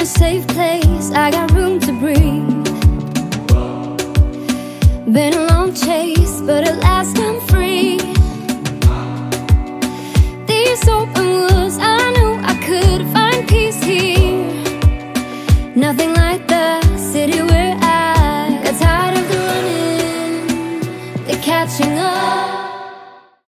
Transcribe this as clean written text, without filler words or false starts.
a safe place, I got room to breathe. Been a long chase, but at last I'm free.